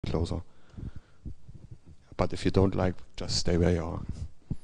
closer. But if you don't like, just stay where you are.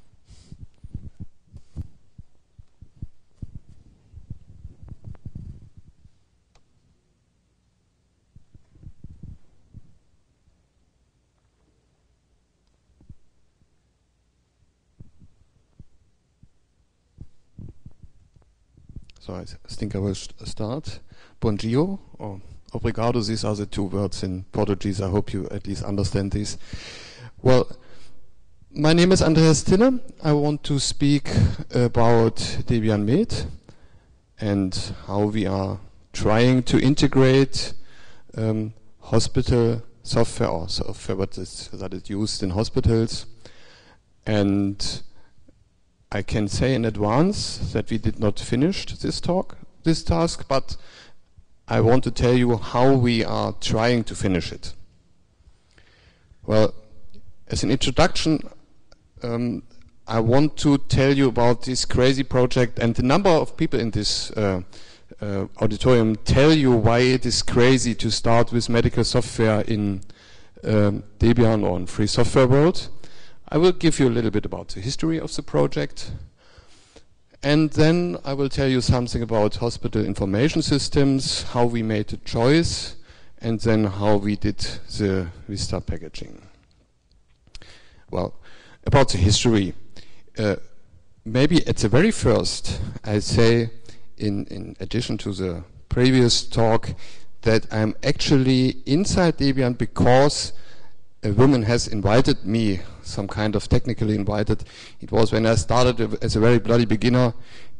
So I think I will start. Bom dia, or obrigado. These are the two words in Portuguese. I hope you at least understand these. Well, my name is Andreas Tille. I want to speak about Debian Med and how we are trying to integrate hospital software or software that is used in hospitals. And I can say in advance that we did not finish this task, but I want to tell you how we are trying to finish it. Well, as an introduction, I want to tell you about this crazy project, and the number of people in this auditorium tell you why it is crazy to start with medical software in Debian or in Free Software World. I will give you a little bit about the history of the project, and then I will tell you something about hospital information systems, how we made the choice, and then how we did the Vista packaging. Well, about the history, maybe at the very first, I say, in addition to the previous talk, that I'm actually inside Debian because a woman has invited me, some kind of technically invited. It was when I started as a very bloody beginner.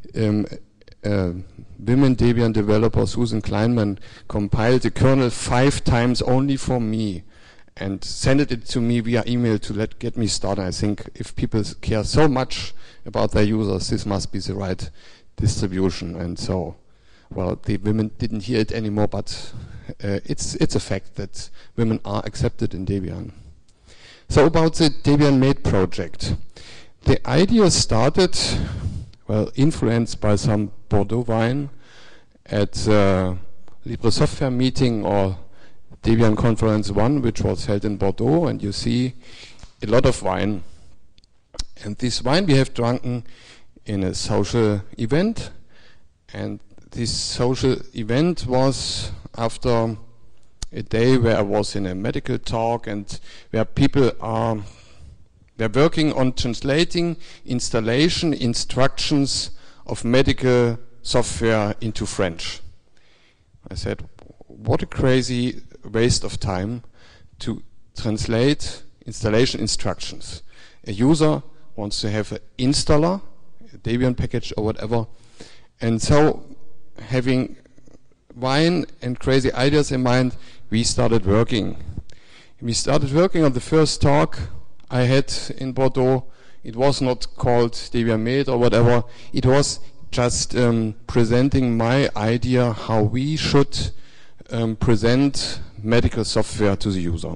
Women Debian developer Susan Kleinman compiled the kernel 5 times only for me and sent it to me via email to get me started. I think if people care so much about their users, this must be the right distribution. And so, well, the women didn't hear it anymore, but it's a fact that women are accepted in Debian. So about the Debian Med project. The idea started, well, influenced by some Bordeaux wine at Libre Software meeting or Debian Conference 1, which was held in Bordeaux, and you see a lot of wine. And this wine we have drunken in a social event, and this social event was after a day where I was in a medical talk and where people are working on translating installation instructions of medical software into French. I said, what a crazy waste of time to translate installation instructions. A user wants to have an installer, a Debian package or whatever, and so having wine and crazy ideas in mind, we started working. We started working on the first talk I had in Bordeaux. It was not called Debian Med or whatever. It was just presenting my idea how we should present medical software to the user.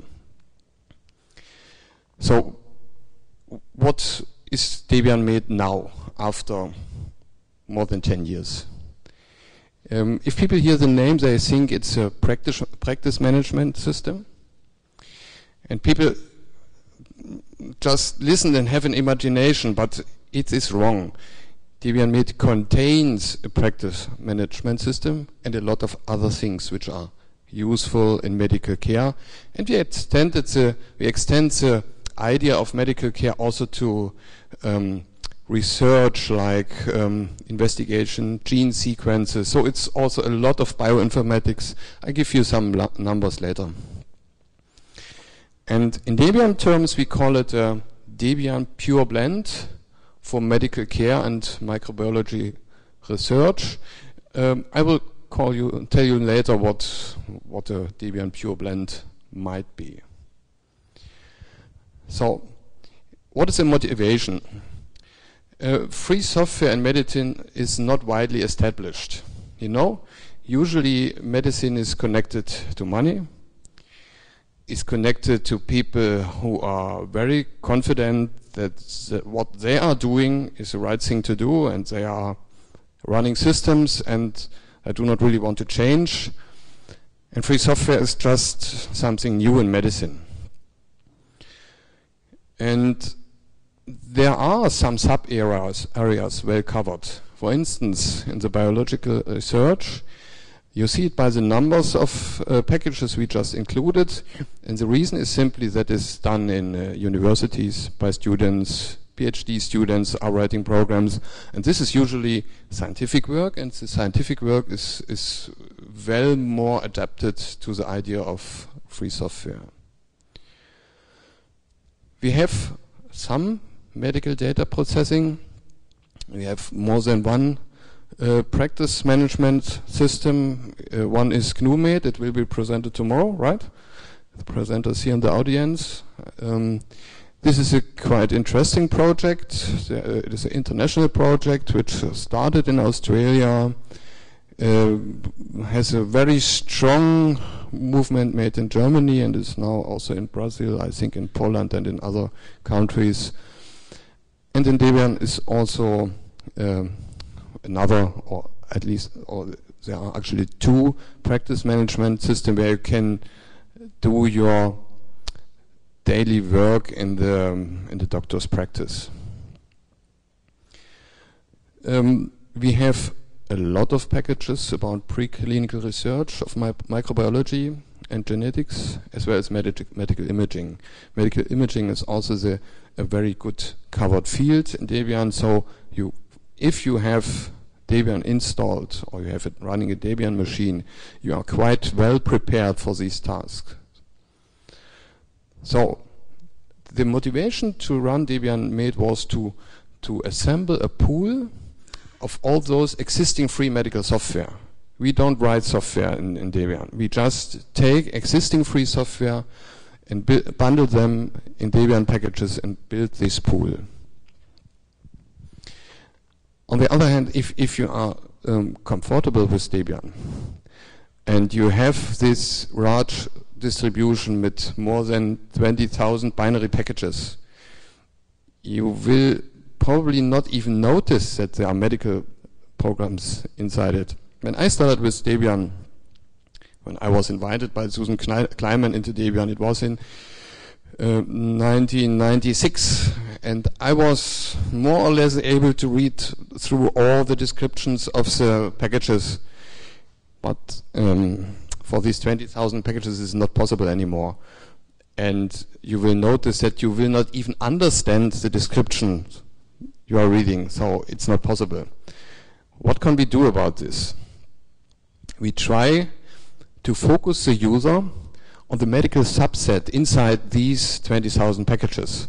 So, what is Debian Med now, after more than 10 years? If people hear the name, they think it's a practice management system. And people just listen and have an imagination, but it is wrong. Debian Med contains a practice management system and a lot of other things which are useful in medical care. And we extend the idea of medical care also to research like investigation, gene sequences. So it's also a lot of bioinformatics. I give you some numbers later. And in Debian terms, we call it a Debian Pure Blend for medical care and microbiology research. I will tell you later what a Debian Pure Blend might be. So, what is the motivation? Free software in medicine is not widely established. You know, usually medicine is connected to money, is connected to people who are very confident that what they are doing is the right thing to do, and they are running systems and I do not really want to change. And free software is just something new in medicine. And there are some sub-areas well covered. For instance, in the biological research, you see it by the numbers of packages we just included. And the reason is simply that it's done in universities by students. PhD students are writing programs, and this is usually scientific work, and the scientific work is well more adapted to the idea of free software. We have some medical data processing. We have more than one practice management system. One is GNU-made. It will be presented tomorrow, right? The presenters here in the audience. This is a quite interesting project. It is an international project which started in Australia, has a very strong movement made in Germany and is now also in Brazil, I think in Poland and in other countries. And in Debian is also another, or at least, or there are actually two practice management systems where you can do your daily work in the doctor's practice. We have a lot of packages about preclinical research of microbiology and genetics, as well as medical imaging. Medical imaging is also a very good covered field in Debian. So if you have Debian installed or you have it running a Debian machine, you are quite well prepared for these tasks. So the motivation to run Debian Med was to assemble a pool of all those existing free medical software. We don't write software in Debian. We just take existing free software and bundle them in Debian packages and build this pool. On the other hand, if you are comfortable with Debian and you have this large distribution with more than 20,000 binary packages, you will probably not even notice that there are medical programs inside it. When I started with Debian, when I was invited by Susan Kleinman into Debian, it was in 1996, and I was more or less able to read through all the descriptions of the packages, but for these 20,000 packages is not possible anymore. And you will notice that you will not even understand the description you are reading, so it's not possible. What can we do about this? We try to focus the user on the medical subset inside these 20,000 packages.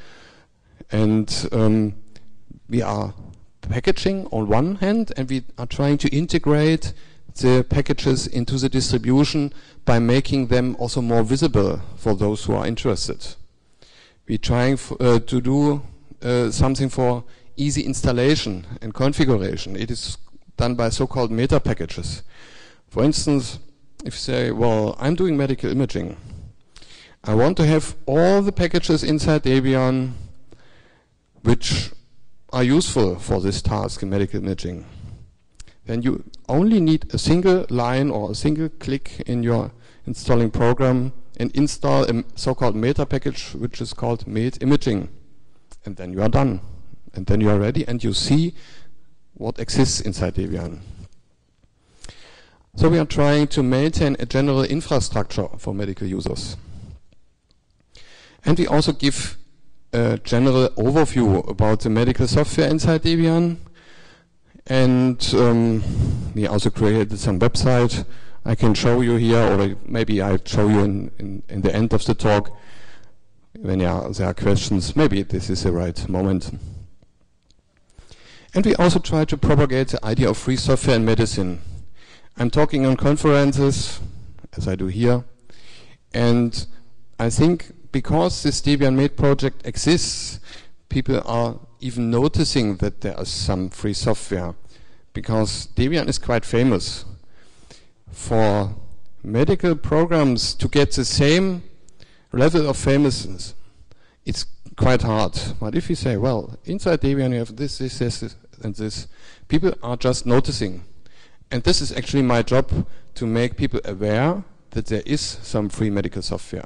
And we are packaging on one hand, and we are trying to integrate the packages into the distribution by making them also more visible for those who are interested. We're trying to do something for easy installation and configuration. It is done by so-called meta packages. For instance, if you say, well, I'm doing medical imaging. I want to have all the packages inside Debian which are useful for this task in medical imaging. Then you only need a single line or a single click in your installing program and install a so-called meta package which is called Med Imaging. And then you are done. And then you are ready and you see what exists inside Debian. So we are trying to maintain a general infrastructure for medical users. And we also give a general overview about the medical software inside Debian. And we also created some website I can show you here, or maybe I'll show you in the end of the talk when there are questions. Maybe this is the right moment. And we also try to propagate the idea of free software in medicine. I'm talking on conferences, as I do here, and I think because this Debian Med project exists, people are even noticing that there is some free software, because Debian is quite famous. For medical programs to get the same level of famousness, it's quite hard. But if you say, well, inside Debian you have this, and this, people are just noticing. And this is actually my job, to make people aware that there is some free medical software.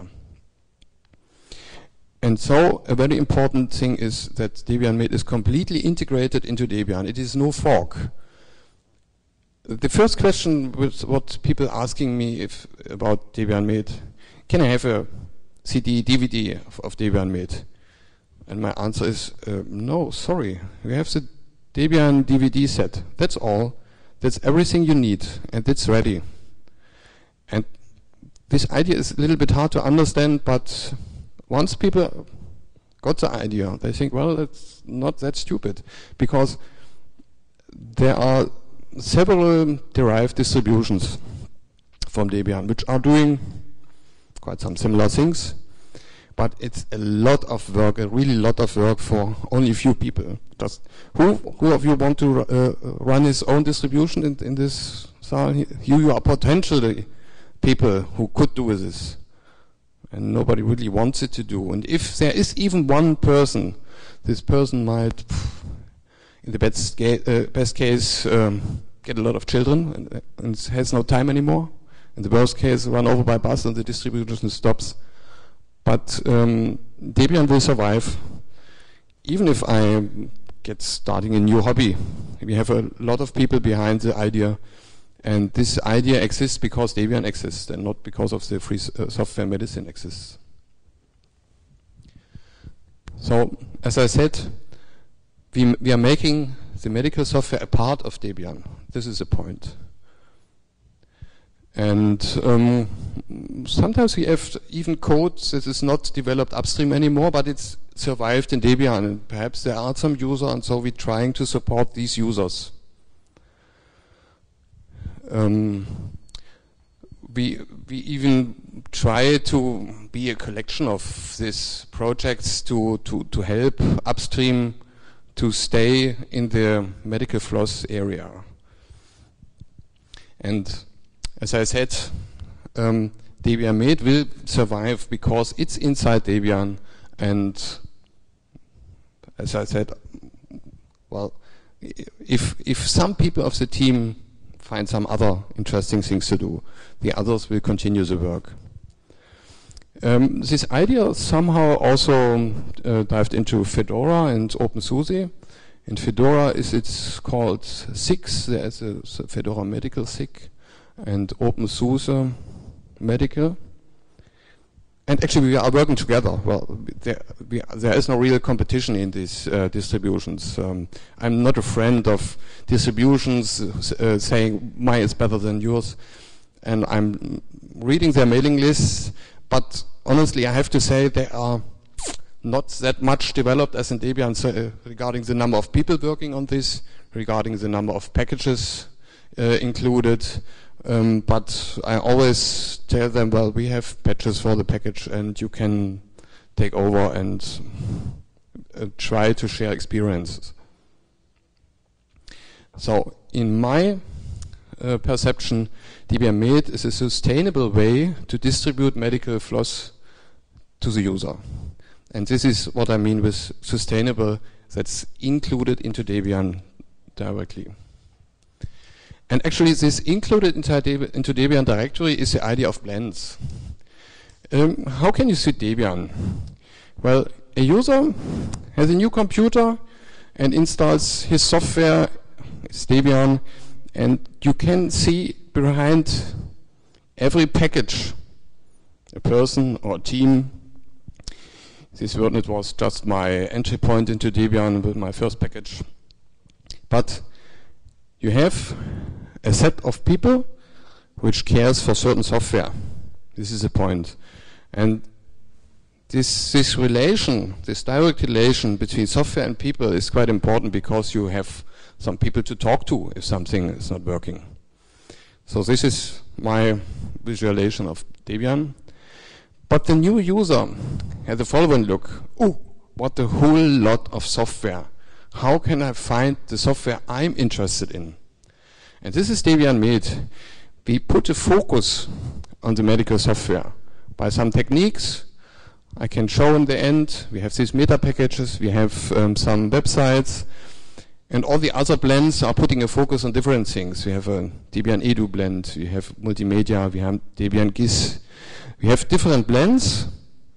And so a very important thing is that Debian Med is completely integrated into Debian. It is no fork. The first question was what people asking me about Debian Med. Can I have a CD, DVD of Debian Med? And my answer is no, sorry. We have the Debian DVD set. That's all. That's everything you need, and it's ready. And this idea is a little bit hard to understand, but once people got the idea, they think, well, it's not that stupid, because there are several derived distributions from Debian which are doing quite some similar things, but it's a lot of work, a really lot of work for only a few people. Just who of you want to run his own distribution in this Saal? You are potentially people who could do this, and nobody really wants it to do. And if there is even one person, this person might, in the best case, get a lot of children and has no time anymore. In the worst case, run over by bus and the distribution stops. But Debian will survive, even if I get starting a new hobby. We have a lot of people behind the idea, and this idea exists because Debian exists and not because of the free software medicine exists. So, as I said, we are making the medical software a part of Debian. This is the point. And sometimes we have even code that is not developed upstream anymore, but it's survived in Debian, and perhaps there are some users, and so we're trying to support these users. We even try to be a collection of these projects to help upstream to stay in the medical floss area. And as I said, Debian Med will survive because it's inside Debian, and as I said, well, if some people of the team find some other interesting things to do, the others will continue the work. This idea somehow also dived into Fedora and OpenSUSE. In Fedora it's called SIG. There is a Fedora Medical SIG and OpenSUSE Medical. And actually we are working together. Well, there is no real competition in these distributions. I'm not a friend of distributions saying mine is better than yours. And I'm reading their mailing lists, but honestly I have to say they are not that much developed as in Debian regarding the number of people working on this, regarding the number of packages included. But I always tell them, well, we have patches for the package and you can take over and try to share experiences. So in my perception, Debian Med is a sustainable way to distribute medical floss to the user. And this is what I mean with sustainable, that's included into Debian directly. And actually this included into Debian directory is the idea of blends. How can you see Debian? Well, a user has a new computer and installs his software, it's Debian, and you can see behind every package a person or a team. This WordNet was just my entry point into Debian with my first package. But you have a set of people which cares for certain software. This is the point. And this relation, this direct relation between software and people is quite important because you have some people to talk to if something is not working. So this is my visualization of Debian. But the new user has the following look. Oh, what a whole lot of software. How can I find the software I'm interested in? And this is Debian Med. We put a focus on the medical software by some techniques. I can show in the end. We have these meta packages. We have some websites. And all the other blends are putting a focus on different things. We have a Debian Edu blend, we have multimedia, we have Debian GIS. We have different blends,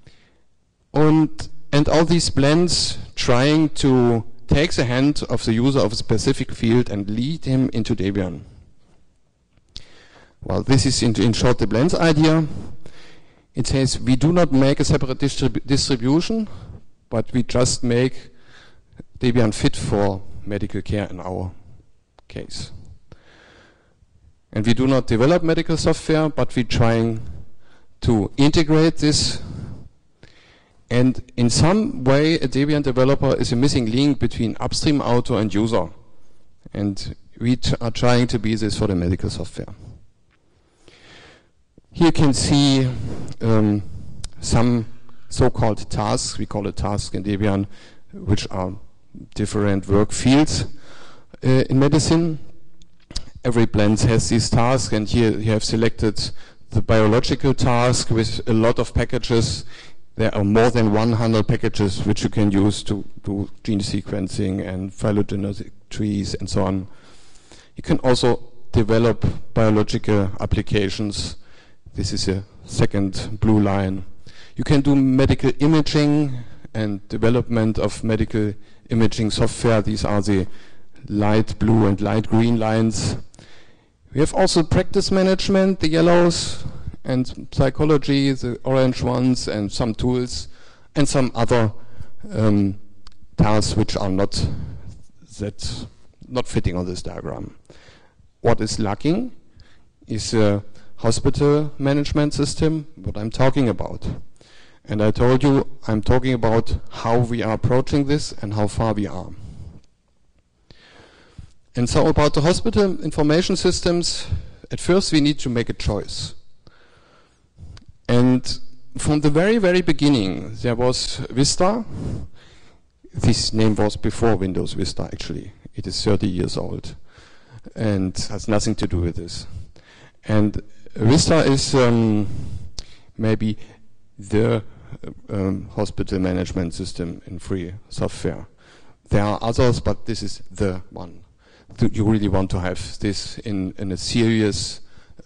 and all these blends trying to take the hand of the user of a specific field and lead him into Debian. Well, this is in short the blends idea. It says we do not make a separate distribution, but we just make Debian fit for medical care in our case. And we do not develop medical software, but we're trying to integrate this. And in some way, a Debian developer is a missing link between upstream, auto, and user. And we are trying to be this for the medical software. Here you can see some so-called tasks, we call it tasks in Debian, which are different work fields in medicine. Every blend has these tasks, and here you have selected the biological task with a lot of packages. There are more than 100 packages which you can use to do gene sequencing and phylogenetic trees and so on. You can also develop biological applications. This is a second blue line. You can do medical imaging and development of medical imaging software. These are the light blue and light green lines. We have also practice management, the yellows, and psychology, the orange ones, and some tools, and some other tasks which are not fitting on this diagram. What is lacking is a hospital management system, what I'm talking about. And I told you I'm talking about how we are approaching this and how far we are. And so about the hospital information systems, at first we need to make a choice. And from the very, very beginning, there was Vista. This name was before Windows Vista, actually. It is 30 years old and has nothing to do with this. And Vista is maybe the hospital management system in free software. There are others, but this is the one. You really want to have this in a serious,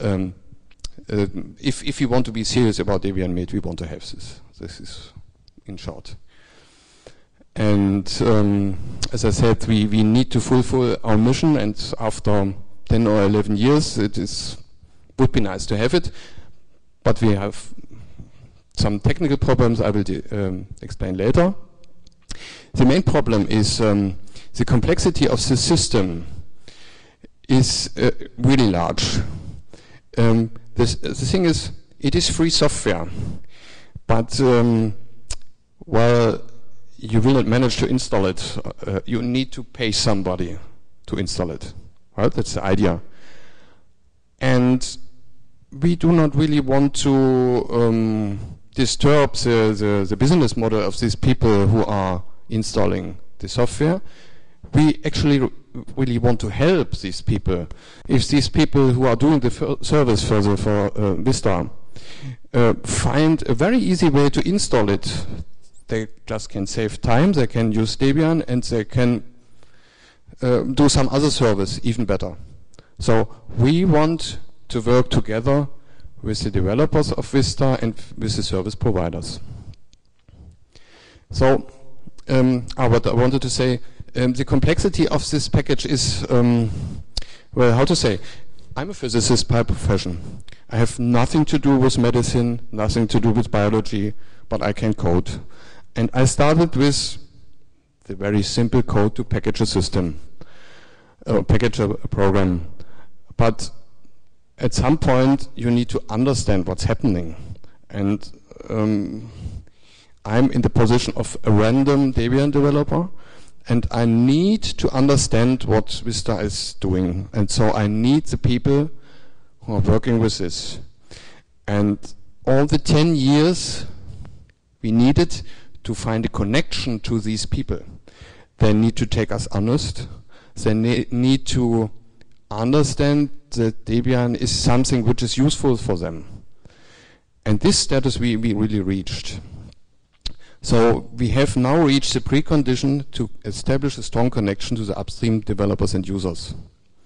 if you want to be serious about Debian Med, we want to have this. This is in short. And as I said, we need to fulfill our mission, and after 10 or 11 years, would be nice to have it, but we have some technical problems I will explain later. The main problem is the complexity of the system is really large. The thing is, it is free software, but while you will not manage to install it, you need to pay somebody to install it. Right? That's the idea. And we do not really want to disturb the business model of these people who are installing the software. We actually really want to help these people. If these people who are doing the service for Vista find a very easy way to install it, they just can save time, they can use Debian, and they can do some other service even better. So we want to work together with the developers of Vista and with the service providers. So what I wanted to say, the complexity of this package is, well, how to say, I'm a physicist by profession. I have nothing to do with medicine, nothing to do with biology, but I can code. And I started with the very simple code to package a system, package a program. But at some point, you need to understand what's happening. And I'm in the position of a random Debian developer, and I need to understand what Vista is doing. And so I need the people who are working with this. And all the 10 years we needed to find a connection to these people. They need to take us honest. They need to understand that Debian is something which is useful for them. And this status we really reached. So we have now reached the precondition to establish a strong connection to the upstream developers and users.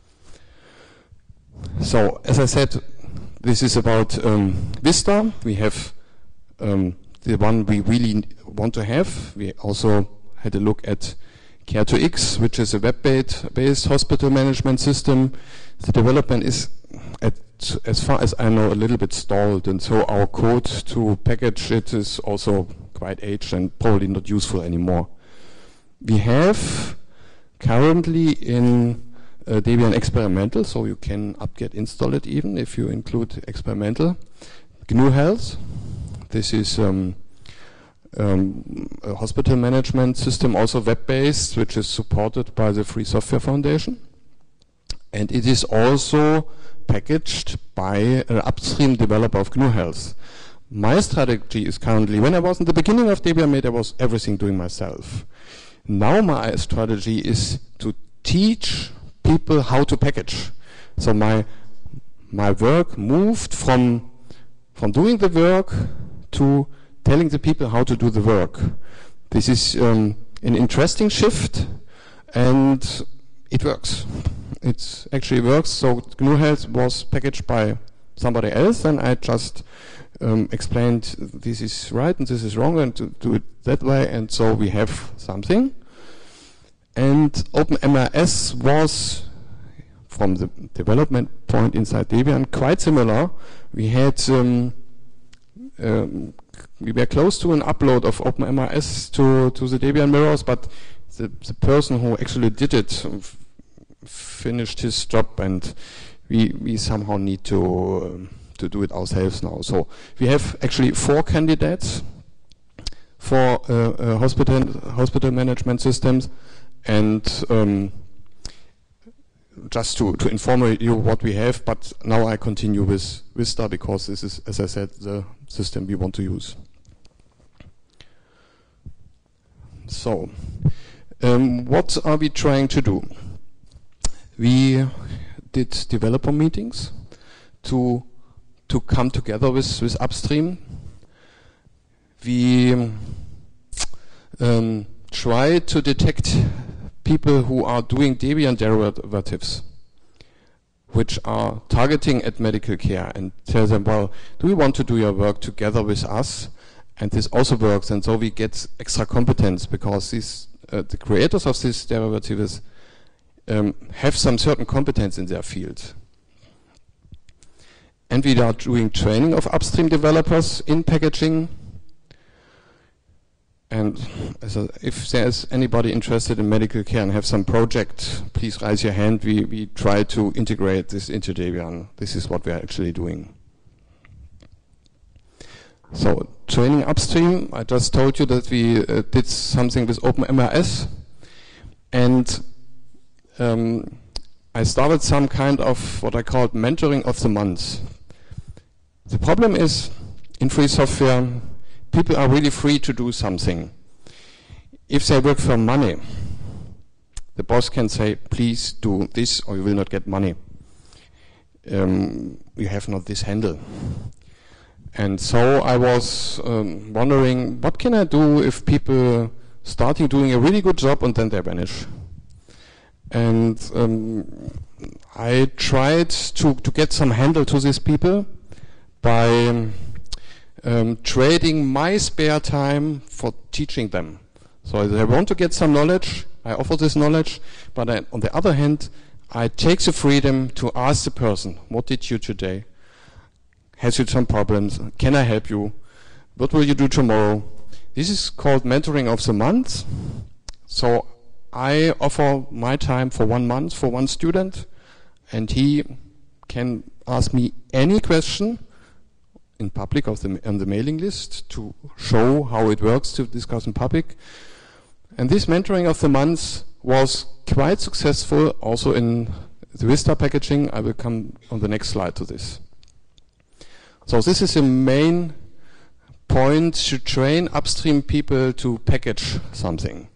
So as I said, this is about Vista. We have the one we really want to have. We also had a look at Care2X, which is a web-based hospital management system. The development is, as far as I know, a little bit stalled, and so our code to package it is also quite aged and probably not useful anymore. We have currently in Debian experimental, so you can apt-get install it even if you include experimental. GNU Health. This is a hospital management system, also web-based, which is supported by the Free Software Foundation. And it is also packaged by an upstream developer of GNU Health. My strategy is currently, when I was in the beginning of Debian Mate, I was everything doing myself. Now my strategy is to teach people how to package. So my work moved from doing the work to telling the people how to do the work. This is an interesting shift, and it works. It actually works. So GNU Health was packaged by somebody else, and I just explained this is right and this is wrong, and to do it that way, and so we have something. And OpenMRS was, from the development point inside Debian, quite similar. We had we were close to an upload of OpenMRS to the Debian mirrors, but the person who actually did it finished his job, and we somehow need to do it ourselves now. So we have actually 4 candidates for hospital management systems, and just to inform you what we have, but now I continue with Vista because this is, as I said, the system we want to use. So, what are we trying to do? We did developer meetings to come together with upstream. We try to detect people who are doing Debian derivatives, which are targeting at medical care, and tell them, well, do you want to do your work together with us? And this also works, and so we get extra competence because these, the creators of these derivatives have some certain competence in their field. And we are doing training of upstream developers in packaging. And if there's anybody interested in medical care and have some project, please raise your hand. We try to integrate this into Debian. This is what we are actually doing. So, training upstream, I just told you that we did something with OpenMRS. And I started some kind of what I called mentoring of the month. The problem is, in free software, people are really free to do something. If they work for money, the boss can say, please do this or you will not get money. You have not this handle. And so I was wondering, what can I do if people starting doing a really good job and then they vanish? And I tried to get some handle to these people by trading my spare time for teaching them. So they want to get some knowledge, I offer this knowledge, but on the other hand, I take the freedom to ask the person, what did you today? Has you some problems? Can I help you? What will you do tomorrow? This is called mentoring of the month. So I offer my time for 1 month for one student, and he can ask me any question in public on the mailing list to show how it works to discuss in public. And this mentoring of the month was quite successful also in the Vista packaging. I will come on the next slide to this. So this is the main point, to train upstream people to package something.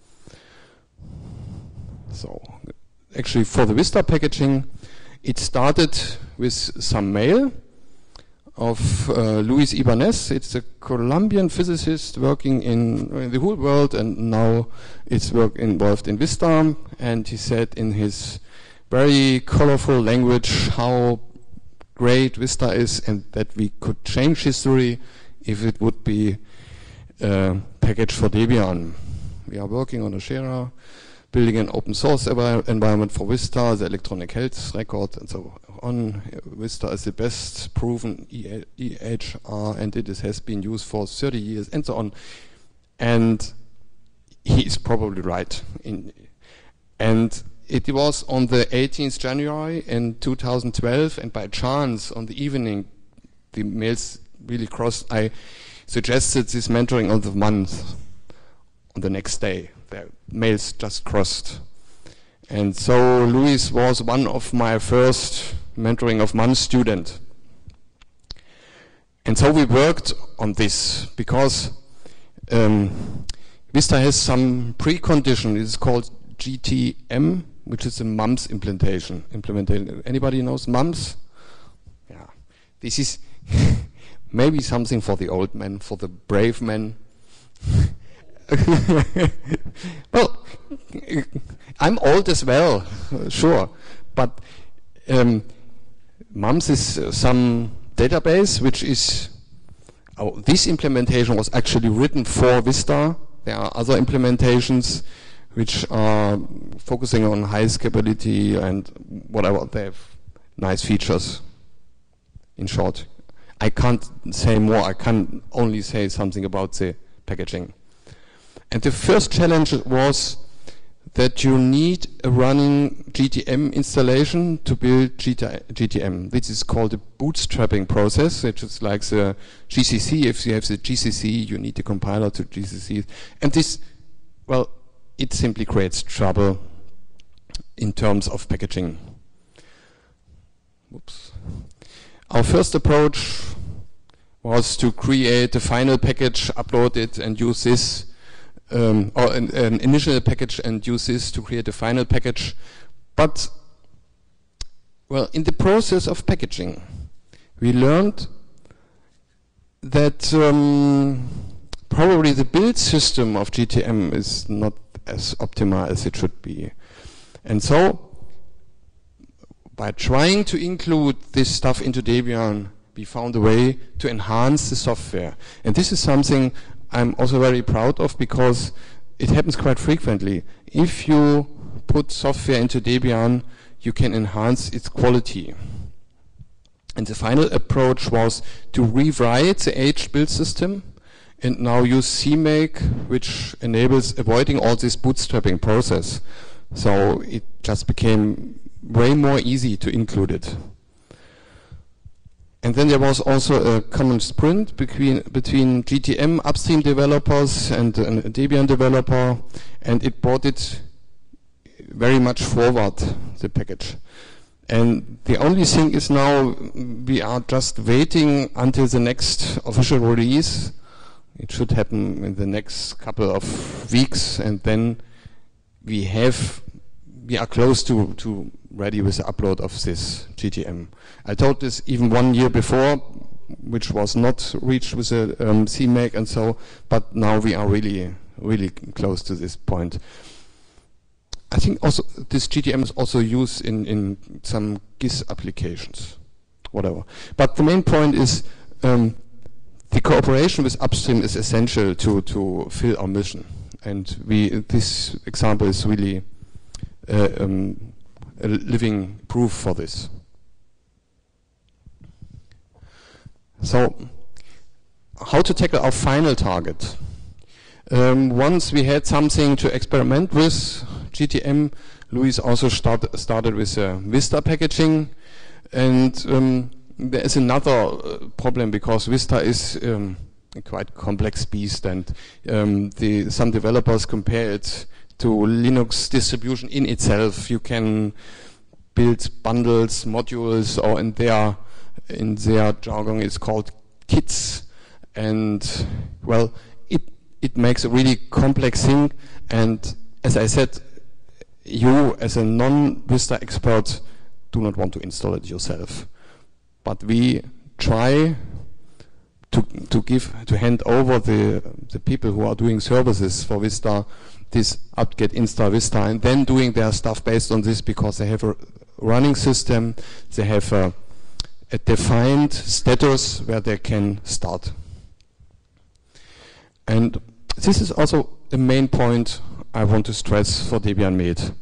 So actually for the Vista packaging, it started with some mail. of Luis Ibanez. It's a Colombian physicist working in the whole world, and now it's work involved in Vista. And he said in his very colorful language how great Vista is, and that we could change history if it would be packaged for Debian. We are working on a Shera, building an open source environment for Vista, the electronic health record, and so on. Vista is the best proven EHR, and it has been used for 30 years, and so on. And he is probably right. And it was on the 18th January in 2012, and by chance, on the evening, the mails really crossed. I suggested this mentoring of the month on the next day. The mails just crossed. And so Luis was one of my first mentoring of month student. And so we worked on this because Vista has some precondition. It is called GTM, which is a MUMS implementation. Anybody knows MUMS? Yeah. This is maybe something for the old men, for the brave men. Well, I'm old as well, sure. But MUMS is some database which is... this implementation was actually written for Vista. There are other implementations which are focusing on high scalability and whatever. They have nice features, in short. I can't say more. I can only say something about the packaging. And the first challenge was that you need a running GTM installation to build GTM. This is called a bootstrapping process, which is like the GCC. If you have the GCC, you need the compiler to GCC. And this, well, it simply creates trouble in terms of packaging. Oops. Our first approach was to create a final package, upload it, and use this, or an initial package and use this to create a final package. But, well, in the process of packaging, we learned that probably the build system of GTM is not as optimal as it should be. And so, by trying to include this stuff into Debian, we found a way to enhance the software. And this is something I'm also very proud of, because it happens quite frequently. If you put software into Debian, you can enhance its quality. And the final approach was to rewrite the aged build system and now use CMake, which enables avoiding all this bootstrapping process. So it just became way more easy to include it. And then there was also a common sprint between GTM upstream developers and a Debian developer, and it brought it very much forward, the package. And the only thing is now we are just waiting until the next official release. It should happen in the next couple of weeks, and then we are close to ready with the upload of this GTM. I told this even 1 year before, which was not reached with the CMake and so, but now we are really, really close to this point. I think also this GTM is also used in some GIS applications, whatever. But the main point is the cooperation with upstream is essential to fill our mission. And this example is really a living proof for this. So, how to tackle our final target? Once we had something to experiment with GTM, Luis also started with Vista packaging, and there is another problem, because Vista is a quite complex beast, and some developers compare it to Linux distribution in itself. You can build bundles, modules, or in their jargon it's called kits, and well, it makes a really complex thing. And as I said, you as a non-Vista expert do not want to install it yourself. But we try to hand over the people who are doing services for Vista this apt-get install Vista, and then doing their stuff based on this, because they have a running system, they have a defined status where they can start. And this is also a main point I want to stress for Debian Med.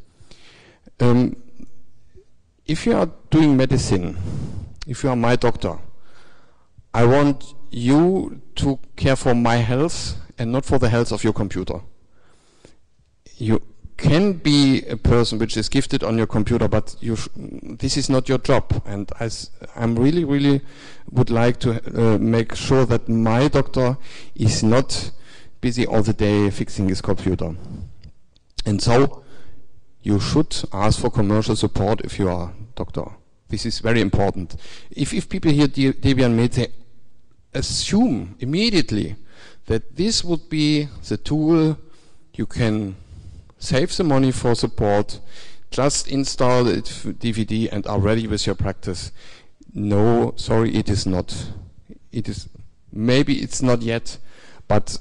If you are doing medicine, if you are my doctor, I want you to care for my health and not for the health of your computer. You can be a person which is gifted on your computer, but this is not your job. And I'm really would like to make sure that my doctor is not busy all the day fixing his computer. And so you should ask for commercial support if you are a doctor. This is very important. If people hear Debian Med, they assume immediately that this would be the tool you can save the money for support, just install it DVD and are ready with your practice. No, sorry, it is not. It is, maybe it's not yet, but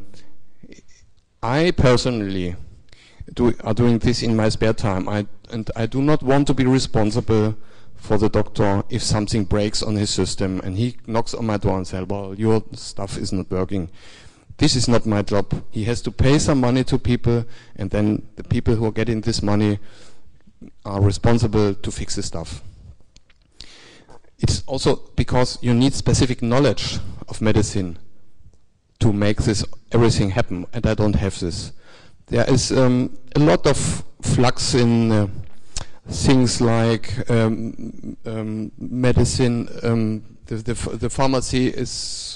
I personally are doing this in my spare time. And I do not want to be responsible for the doctor if something breaks on his system and he knocks on my door and says, well, your stuff is not working. This is not my job. He has to pay some money to people, and then the people who are getting this money are responsible to fix the stuff. It's also because you need specific knowledge of medicine to make this everything happen, and I don't have this. There is a lot of flux in things like medicine. The pharmacy is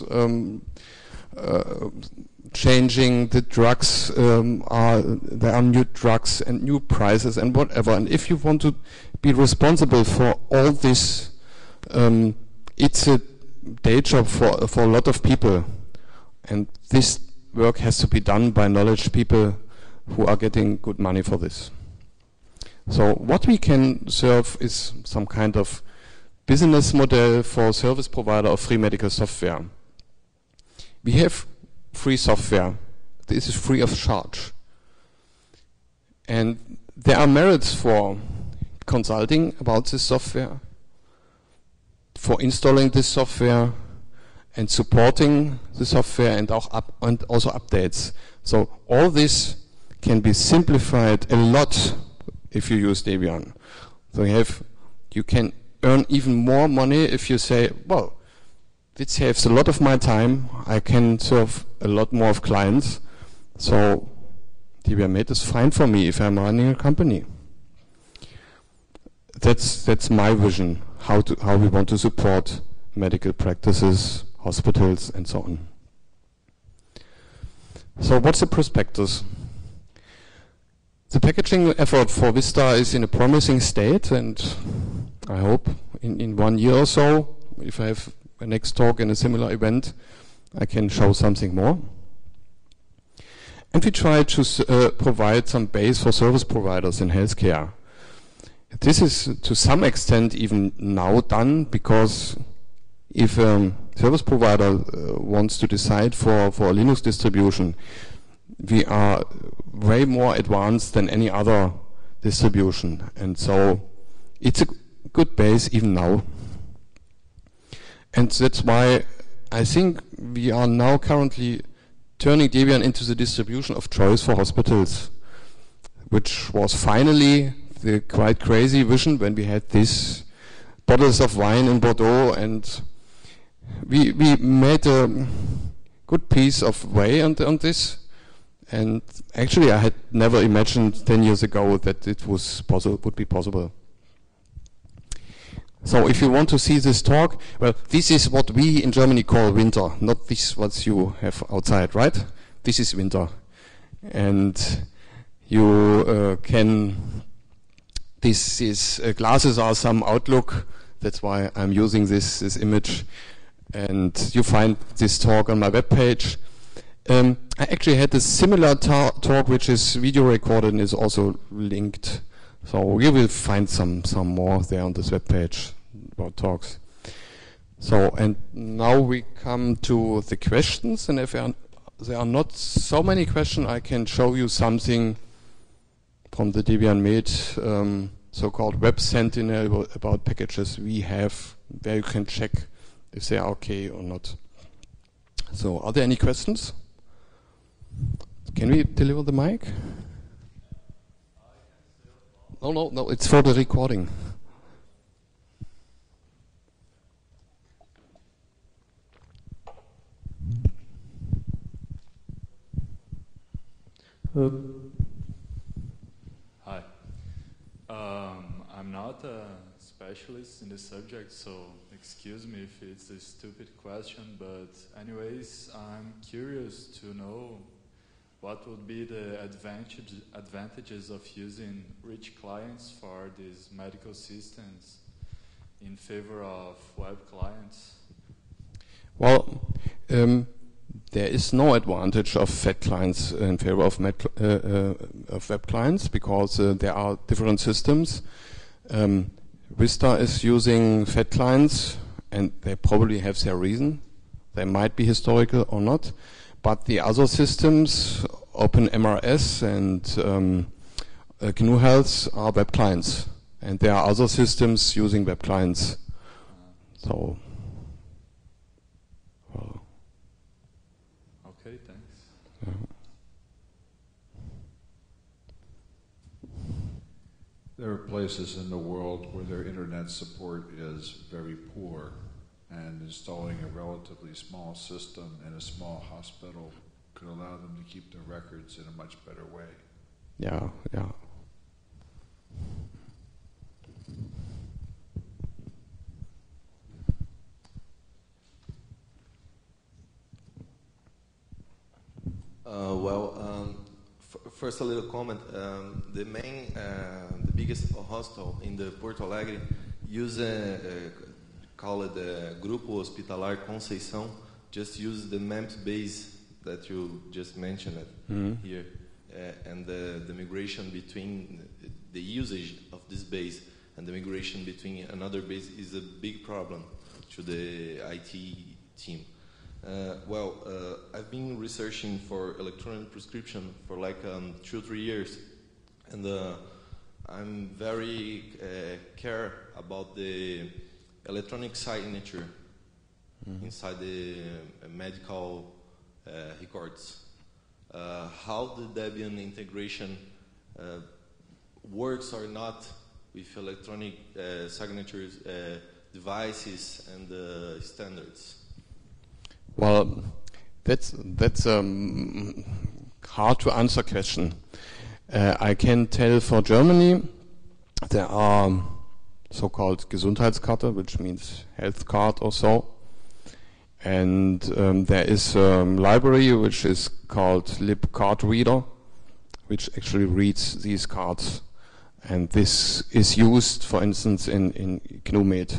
changing the drugs. There are new drugs and new prices and whatever. And if you want to be responsible for all this, it's a day job for a lot of people. And this work has to be done by knowledge people who are getting good money for this. So what we can serve is some kind of business model for service provider of free medical software. We have free software. This is free of charge. And there are merits for consulting about this software, for installing this software, and supporting the software, and also updates. So all this can be simplified a lot if you use Debian. So you can earn even more money if you say, well, this saves a lot of my time. I can serve a lot more of clients. So Debian Med is fine for me if I'm running a company. That's my vision, how we want to support medical practices, hospitals, and so on. So what's the prospectus? The packaging effort for Vista is in a promising state, and I hope in 1 year or so, if I have a next talk in a similar event, I can show something more. And we try to provide some base for service providers in healthcare. This is to some extent even now done, because if a service provider wants to decide for a Linux distribution, we are way more advanced than any other distribution. And so it's a good base even now. And that's why I think we are now currently turning Debian into the distribution of choice for hospitals, which was finally the quite crazy vision when we had these bottles of wine in Bordeaux, and we made a good piece of way on this. And actually I had never imagined 10 years ago that it would be possible. So if you want to see this talk, well, this is what we in Germany call winter, not this what you have outside, right? This is winter. And you glasses are some outlook, that's why I'm using this image. And you find this talk on my webpage. I actually had a similar talk which is video recorded and is also linked. So you will find some more there on this webpage about talks. So, and now we come to the questions, and if there are not so many questions, I can show you something from the Debian Med, so-called Web Sentinel about packages we have, where you can check if they are okay or not. So, are there any questions? Can we deliver the mic? No, it's for the recording. Hi. I'm not a specialist in the subject, so excuse me if it's a stupid question, but anyways, I'm curious to know what would be the advantages of using rich clients for these medical systems in favor of web clients? Well, there is no advantage of fat clients in favor of web clients because there are different systems. Vista is using fat clients, and they probably have their reason. They might be historical or not. But the other systems, OpenMRS and GNU Health, are web clients. And there are other systems using web clients. So, well. Okay, thanks. Yeah. There are places in the world where their internet support is very poor, and installing a relatively small system in a small hospital could allow them to keep their records in a much better way. Yeah. First a little comment. The biggest hospital in the Porto Alegre called Grupo Hospitalar Conceição, just use the MEMP base that you just mentioned here, and the migration between the usage of this base and the migration between another base is a big problem to the IT team. I've been researching for electronic prescription for like 2 or 3 years, and I'm very care about the electronic signature inside the medical records. How the Debian integration works or not with electronic signatures devices and standards. Well, that's hard to answer question. I can tell for Germany there are so-called Gesundheitskarte, which means health card or so, and there is a library which is called libcardreader, which actually reads these cards, and this is used, for instance, in GNU Med.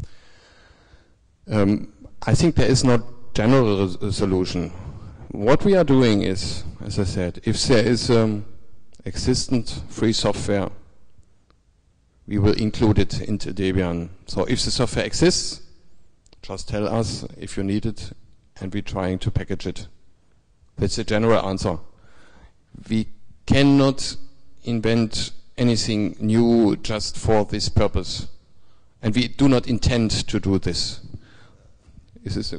I think there is not general solution. What we are doing is, as I said, if there is existent free software, we will include it into Debian. So if the software exists, just tell us if you need it, and we're trying to package it. That's the general answer. We cannot invent anything new just for this purpose, and we do not intend to do this. Is this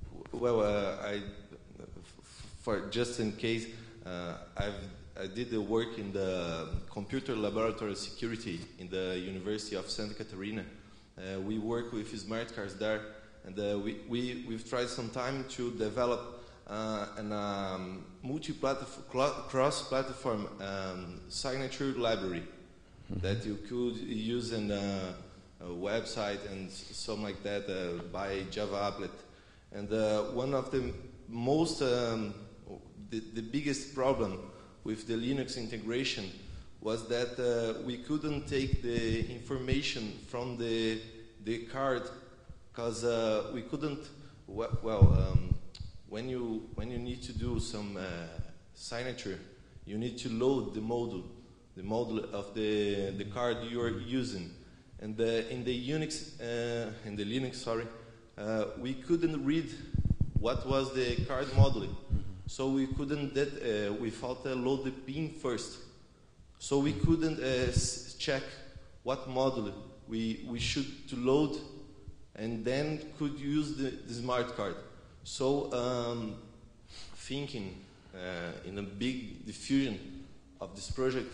for just in case, I did the work in the computer laboratory security in the University of Santa Catarina. We work with smart cards there, and we've tried some time to develop cross-platform signature library that you could use in a website and something like that by Java applet. And one of the most, the biggest problem with the Linux integration was that we couldn't take the information from the card because we couldn't. When you need to do some signature, you need to load the module of the card you are using. And in the Linux, we couldn't read what was the card module. So we couldn't, without load the pin first. So we couldn't check what module we should to load, and then could use the smart card. So thinking in a big diffusion of this project,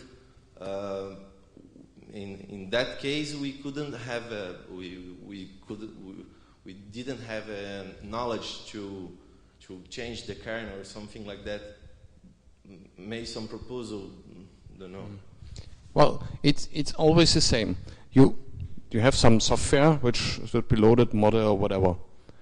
in that case we couldn't have we didn't have knowledge to change the kernel or something like that. Made some proposal, don't know. Well, it's always the same. You have some software which should be loaded, model or whatever.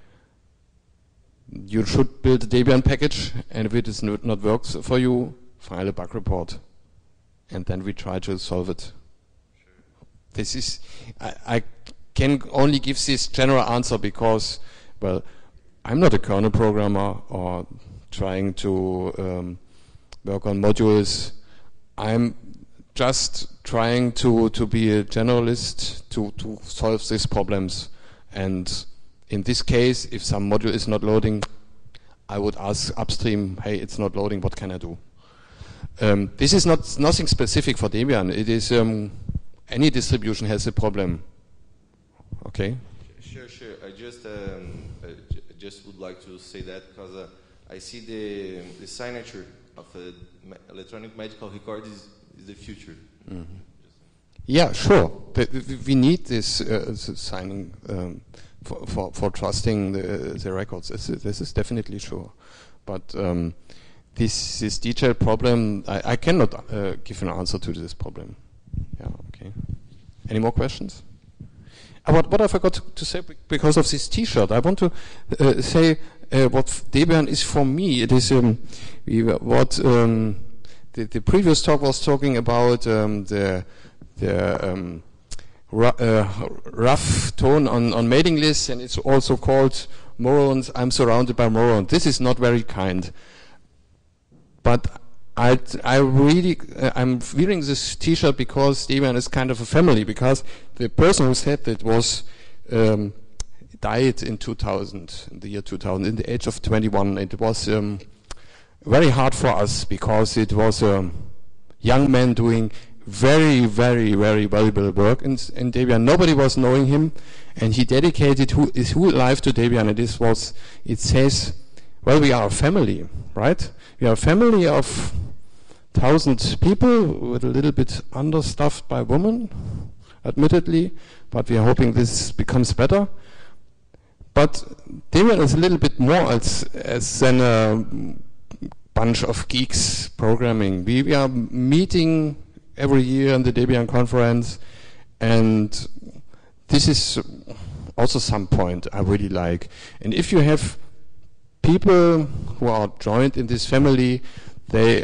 You should build a Debian package, and if it is not works for you, file a bug report, and then we try to solve it. This is I can only give this general answer because, well, I'm not a kernel programmer or trying to work on modules. I'm just trying to be a generalist to solve these problems. And in this case, if some module is not loading, I would ask upstream, hey, it's not loading, what can I do? This is nothing specific for Debian. It is any distribution has a problem. Okay? Sure. I just would like to say that because I see the signature of electronic medical record is the future. Mm-hmm. Yeah, sure. We need this signing for trusting the records. This is definitely sure. But this detailed problem, I cannot give an answer to this problem. Yeah, okay. Any more questions? What I forgot to say because of this T-shirt, I want to say what Debian is for me. It is what the previous talk was talking about the rough tone on mailing lists, and it's also called morons. I'm surrounded by morons. This is not very kind, but I'm wearing this T-shirt because Debian is kind of a family. Because the person who said that was died in 2000, in the year 2000, in the age of 21. It was very hard for us because it was a young man doing very, very, very valuable work in Debian. Nobody was knowing him, and he dedicated his whole life to Debian. And it says, well, we are a family, right? We are a family of 1,000 people with a little bit understaffed by women, admittedly, but we are hoping this becomes better. But Debian is a little bit more as than a bunch of geeks programming. We are meeting every year in the Debian conference, and this is also some point I really like. And if you have people who are joined in this family, they,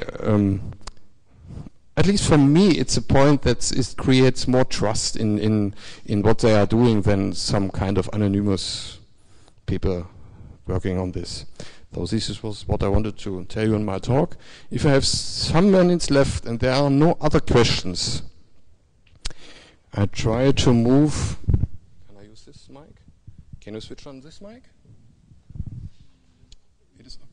at least for me, it's a point that it creates more trust in what they are doing than some kind of anonymous people working on this. So this was what I wanted to tell you in my talk. If I have some minutes left and there are no other questions, I try to move. Can I use this mic? Can you switch on this mic? It is up.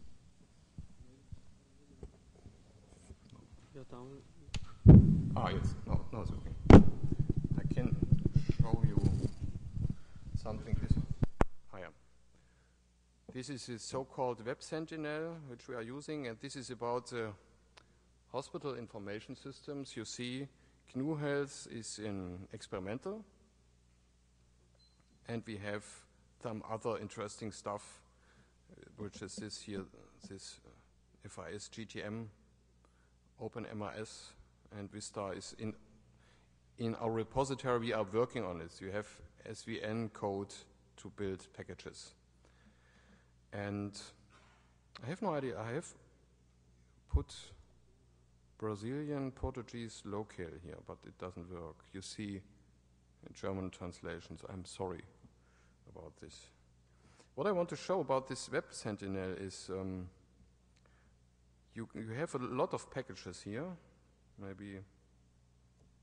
Ah, yes. No, it's okay. I can show you something. This is a so-called Web Sentinel, which we are using, and this is about hospital information systems. You see, GNU Health is in experimental, and we have some other interesting stuff, which is this here, this FIS GTM, OpenMRS, and Vista is in our repository. We are working on it. You have SVN code to build packages. And I have no idea. I have put Brazilian Portuguese local here, but it doesn't work. You see German translations. I'm sorry about this. What I want to show about this Web Sentinel is you have a lot of packages here.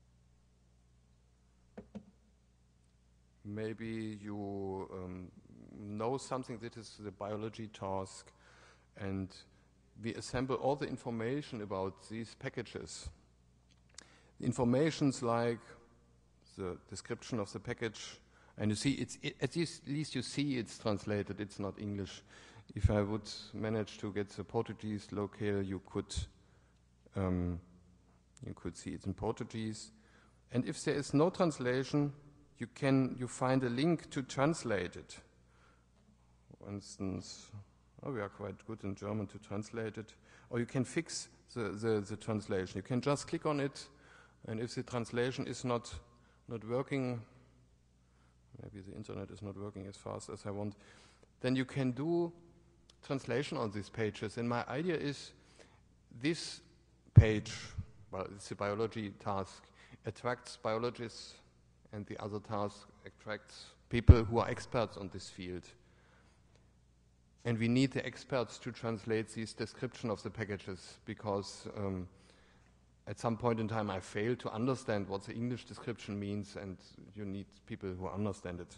Maybe you know something that is the biology task, and we assemble all the information about these packages. Informations like the description of the package, and you see, at least you see it's translated, it's not English. If I would manage to get the Portuguese locale, you could see it in Portuguese. And if there is no translation, you find a link to translate it. For instance, we are quite good in German to translate it. Or you can fix the translation. You can just click on it, and if the translation is not working, maybe the internet is not working as fast as I want, then you can do translation on these pages. And my idea is this page, well, it's a biology task, attracts biologists, and the other task attracts people who are experts on this field. And we need the experts to translate these description of the packages, because at some point in time I failed to understand what the English description means, and you need people who understand it.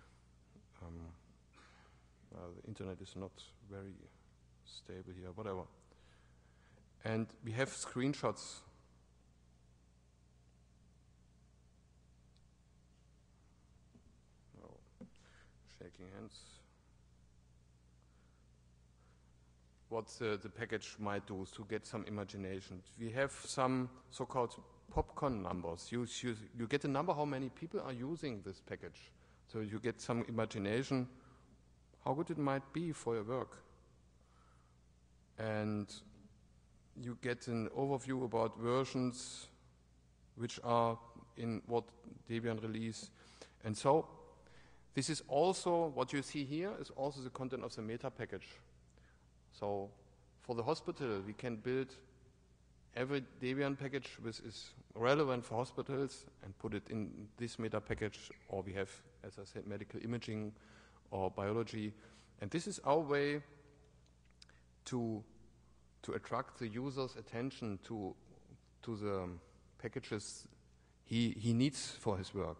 The internet is not very stable here, whatever. And we have screenshots. Oh, shaking hands. What the package might do is to get some imagination. We have some so-called popcorn numbers. You get a number how many people are using this package. So you get some imagination how good it might be for your work. And you get an overview about versions which are in what Debian release. And so this is also, what you see here is also the content of the meta package. So for the hospital, we can build every Debian package which is relevant for hospitals and put it in this meta package, or we have, as I said, medical imaging or biology. And this is our way to attract the user's attention to the packages he needs for his work.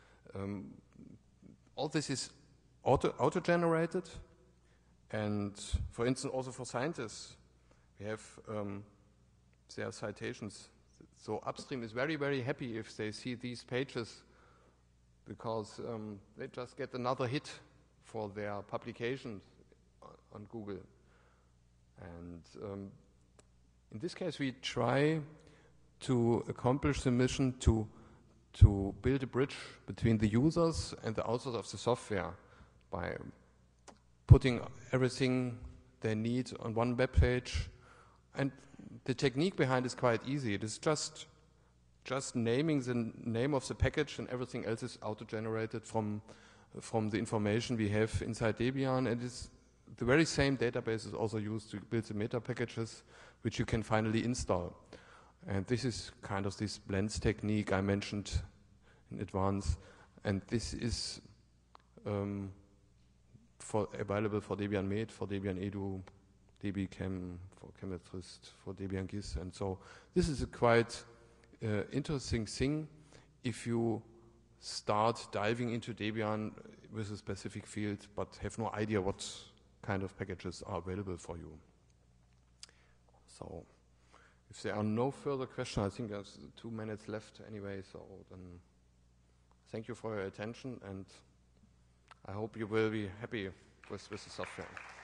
All this is auto-generated, and for instance, also for scientists, we have their citations. So Upstream is very, very happy if they see these pages, because they just get another hit for their publications on Google. And in this case, we try to accomplish the mission to build a bridge between the users and the authors of the software by putting everything they need on one web page. And the technique behind is quite easy. It is just naming the name of the package, and everything else is auto-generated from the information we have inside Debian. And it's the very same database is also used to build the meta packages, which you can finally install. And this is kind of this blends technique I mentioned in advance. And this is available for Debian Med, for Debian Edu, DBChem, for Chemitrist, for Debian GIS. And so this is a quite interesting thing if you start diving into Debian with a specific field but have no idea what kind of packages are available for you. So if there are no further questions, I think there's 2 minutes left anyway, so then thank you for your attention, and I hope you will be happy with the software.